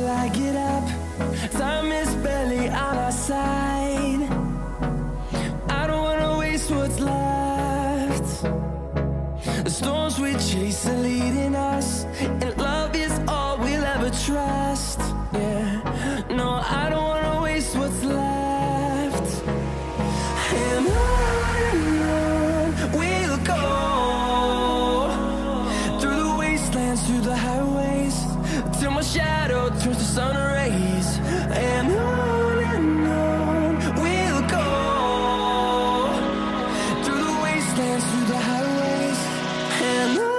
till I get up. Time is barely on our side. I don't wanna waste what's left. The storms we chase are leading us, and love is all we'll ever trust. Yeah, no, I don't wanna waste what's left. And on we'll go, through the wastelands, through the highways, till my shadow turns to sun rays. And on we'll go, through the wastelands, through the highways, and on.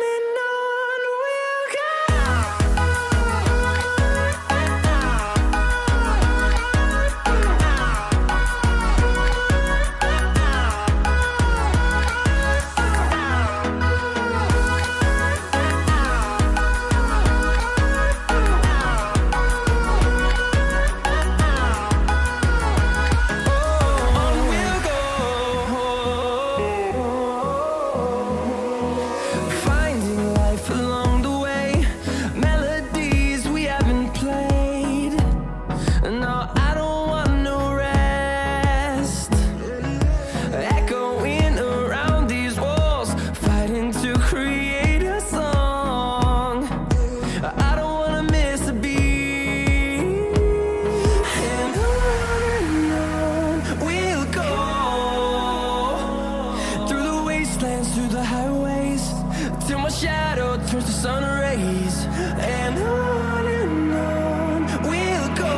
Through the highways, till my shadow turns to sun rays. And on we'll go,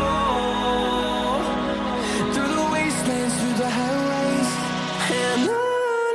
through the wastelands, through the highways, and on.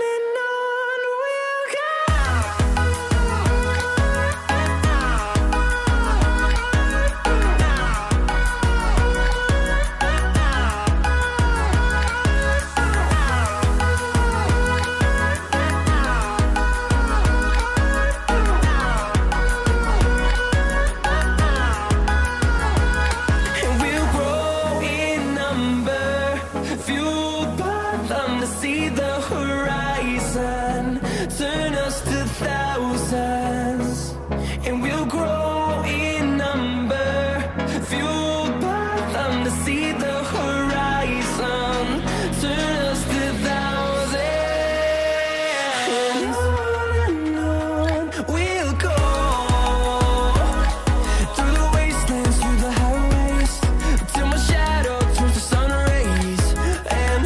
See the horizon turn us to thousands, and we'll grow in number, fueled by them to see the horizon turn us to thousands. And on we'll go, through the wastelands, through the highways, till my shadow turns to sun rays. And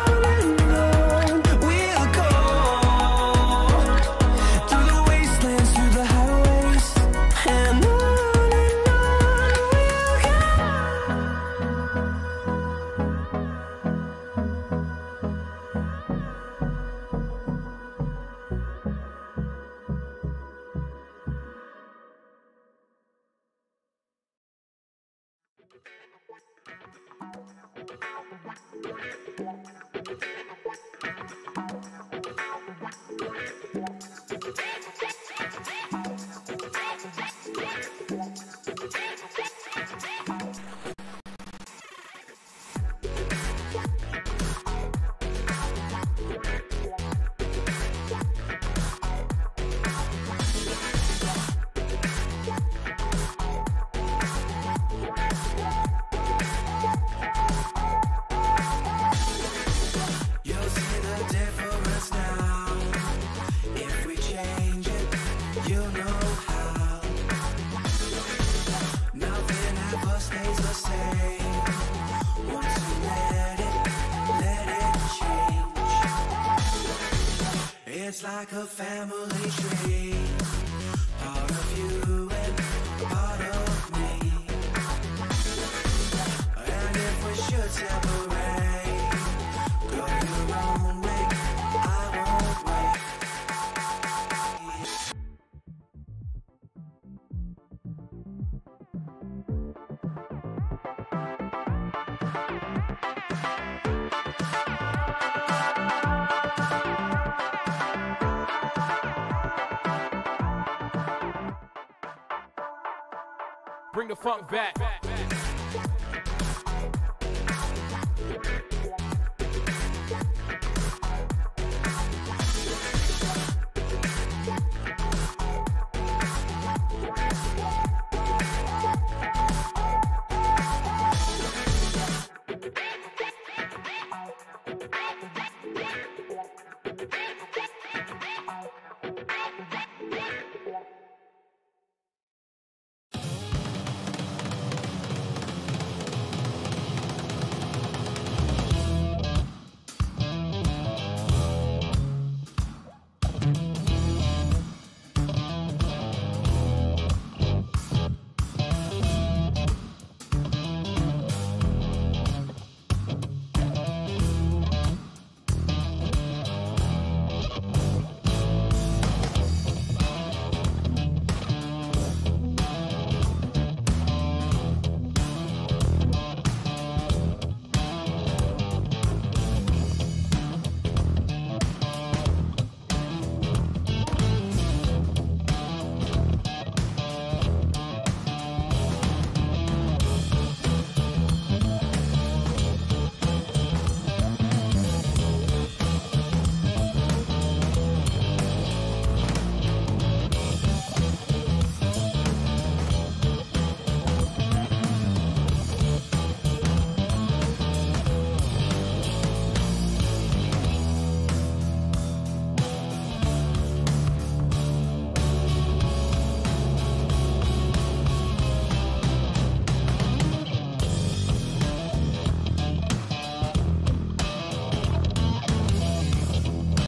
it's like a family tree, part of you and part of me. And if we should separate, go your own way, I won't wait. Bring the funk back.